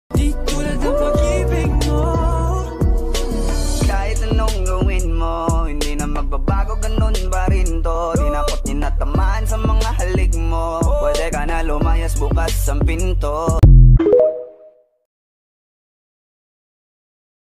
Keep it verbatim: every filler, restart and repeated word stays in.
Di tulad ng pag-ibig mo. Kahit anong gawin mo, hindi na magbabago, ganun pa rin to. Di na ako't tinatamaan sa mga halik mo. Pwede ka na lumayas, bukas ang pinto.